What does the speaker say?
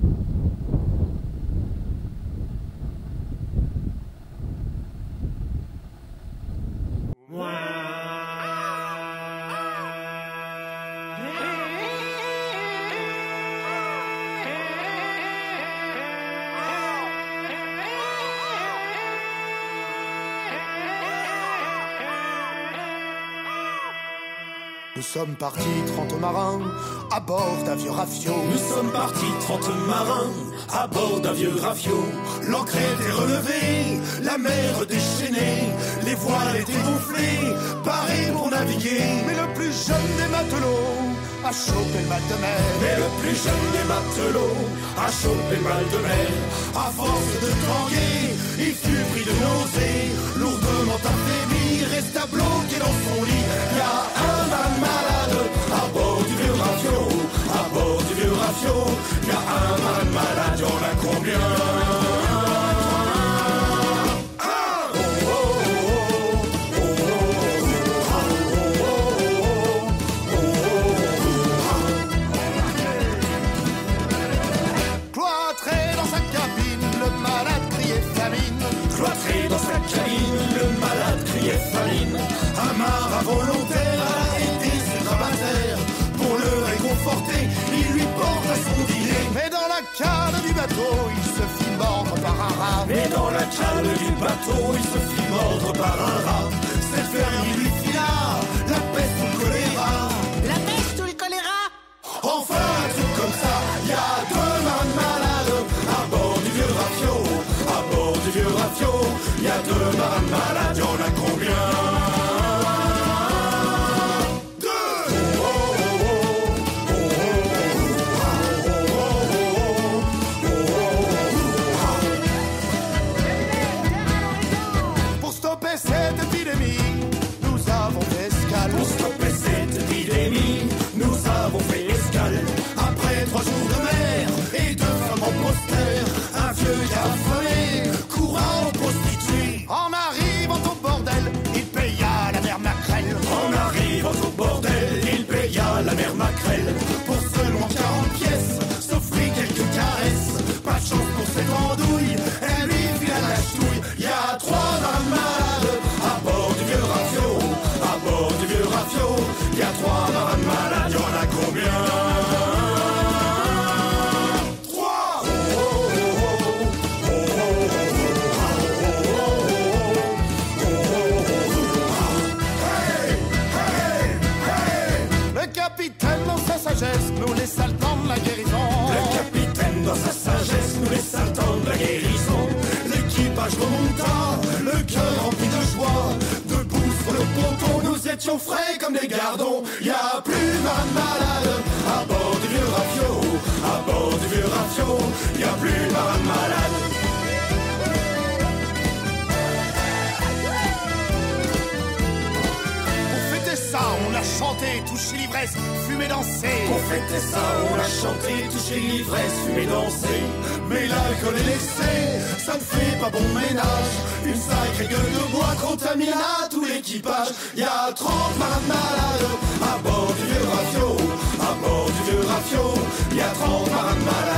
Nous sommes partis 30 marins à bord d'un vieux rafio. Nous sommes partis 30 marins à bord d'un vieux rafio. L'ancre était relevée, la mer déchaînée, les voiles étaient gonflées, parés pour naviguer. Mais le plus jeune des matelots a chopé le mal de mer. Mais le plus jeune des matelots a chopé le mal de mer. À force de tanguer, il fut pris de nausée, lourdement affaibli, resta bloqué dans son lit. Il y a un mal malade à bord du vieux rafio. À bord du vieux rafio, il y a un mal malade, y'en a combien? Cloîtré dans sa cabine, le malade criait famine. Un marin volontaire a été sur rabatteur. Pour le réconforter, il lui porta son dîner. Mais dans la cale du bateau, il se fit mordre par un rat. Mais dans la cale du bateau, il se fit mordre par un rat. Cette ferme lui fila la peste ou le choléra. La peste ou le choléra? Enfin, un truc comme ça, il y a deux marins malades à bord du vieux rafio. À bord du vieux rafio, il y a deux marins malades, y'en a combien? Pour stopper cette épidémie, nous avons fait escale. Pour stopper cette épidémie, nous avons fait escale. Après 3 jours de mer et 2 femmes en poster, un vieux gars affamé courant aux prostituées. En arrivant au bordel, il paya la mère Maquerelle. En arrivant au bordel, il paya la mère Maquerelle. Pour seulement 40 pièces, s'offrit quelques caresses. Pas de chance pour cette andouille, elle lui fit la ch'touille. Il y a 3 marins malades à bord du vieux rafio. À bord du vieux rafio, il y a 3 marins malades, y'en a combien? Nous les saltants de la guérison. Le capitaine dans sa sagesse nous les saltants de la guérison. L'équipage remonta, le cœur rempli de joie. Debout sur le ponton, nous étions frais comme des gardons. Y a plus de marins malades à bord du vieux rafio. À bord du vieux rafio, y a plus de marins malades. On a chanté, touché l'ivresse, fumé, dansé. Pour fêter ça, on a chanté, touché l'ivresse, fumé, dansé. Mais l'alcool et l'excès, ça ne fait pas bon ménage. Une sacrée gueule de bois contamina tout l'équipage. Y a 30 marins malades à bord du vieux rafio. À bord du vieux rafio, y a 30 marins malades.